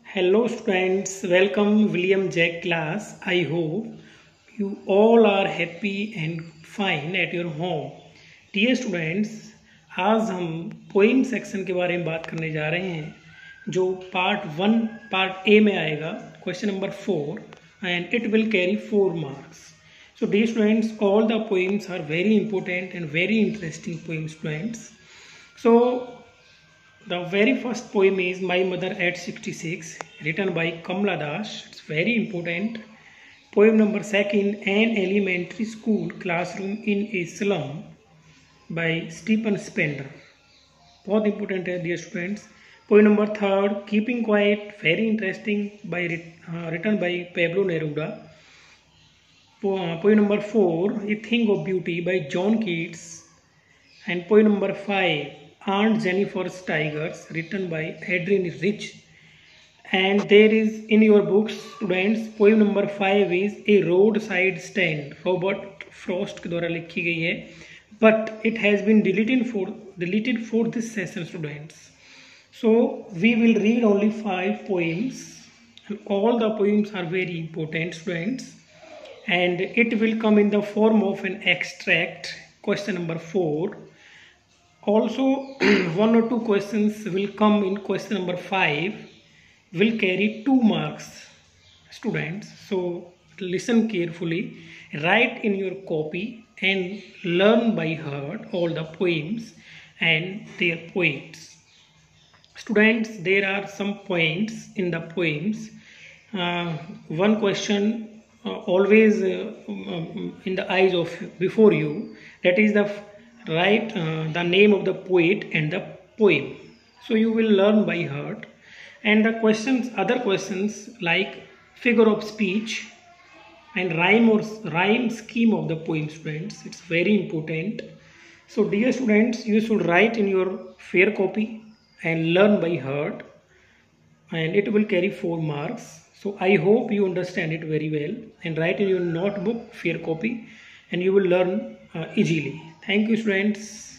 Hello students, welcome William Jack class. I hope you all are happy and fine at your home. Dear students, आज हम poem section के बारे में बात करने जा रहे हैं जो पार्ट ए में आएगा question number 4 and it will carry 4 marks. So dear students, all the poems are very important and very interesting poems students. So the very first poem is My Mother at 66, written by Kamala Das. It's very important. Poem number 2, An Elementary School Classroom in a Slum by Stephen Spender. बहुत important है dear students. Poem number 3, Keeping Quiet, very interesting, by written by Pablo Neruda. Poem number 4, A Thing of Beauty by John Keats. And poem number 5, Aunt Jennifer's Tigers, written by Adrian Rich. And there is in your books students, poem number 5 is A Roadside Stand, Robert Frost के द्वारा लिखी गई है, but it has been deleted for this session students. So we will read only 5 poems and all the poems are very important students, and it will come in the form of an extract, question number 4. Also, 1 or 2 questions will come in question number 5, will carry 2 marks, students. So, listen carefully, write in your copy and learn by heart all the poems and their poets. Students, there are some points in the poems. One question always in the eyes of before you, that is the write the name of the poet and the poem. So you will learn by heart. And the other questions like figure of speech and rhyme scheme of the poem students. It's very important. So dear students, you should write in your fair copy and learn by heart, and it will carry 4 marks. So I hope you understand it very well, and write in your notebook fair copy and you will learn easily. Thank you students.